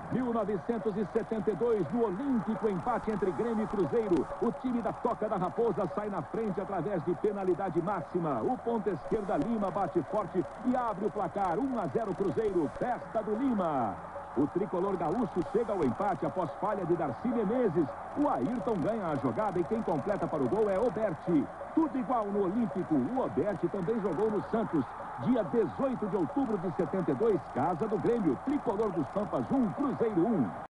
1972, no Olímpico, empate entre Grêmio e Cruzeiro. O time da Toca da Raposa sai na frente através de penalidade máxima. O ponta esquerda Lima bate forte e abre o placar. 1-0 Cruzeiro, festa do Lima. O tricolor gaúcho chega ao empate após falha de Darcy Menezes. O Ayrton ganha a jogada e quem completa para o gol é Oberti. Tudo igual no Olímpico. O Oberti também jogou no Santos. Dia 18 de outubro de 72, casa do Grêmio. Tricolor dos Pampas 1, Cruzeiro 1.